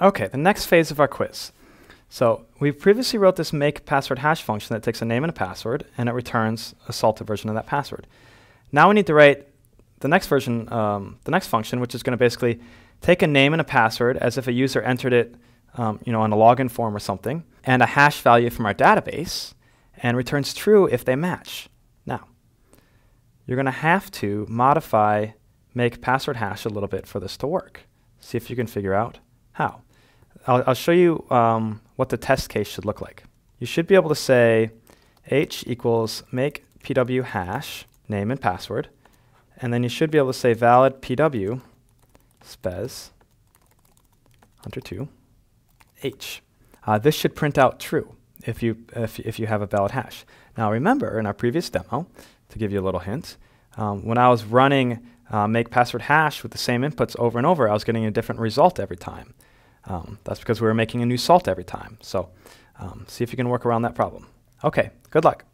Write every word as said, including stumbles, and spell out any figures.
Okay, the next phase of our quiz. So we previously wrote this make password hash function that takes a name and a password, and it returns a salted version of that password. Now we need to write the next version, um, the next function, which is going to basically take a name and a password as if a user entered it, um, you know, on a login form or something, and a hash value from our database, and returns true if they match. Now, you're going to have to modify make password hash a little bit for this to work. See if you can figure out how. I'll, I'll show you um, what the test case should look like. You should be able to say h equals make pw hash name and password, and then you should be able to say valid pw spez hunter two h. Uh, this should print out true if you if, if you have a valid hash. Now remember, in our previous demo, to give you a little hint, um, when I was running uh, make password hash with the same inputs over and over, I was getting a different result every time. Um, that's because we were making a new salt every time. So um, see if you can work around that problem. Okay, good luck.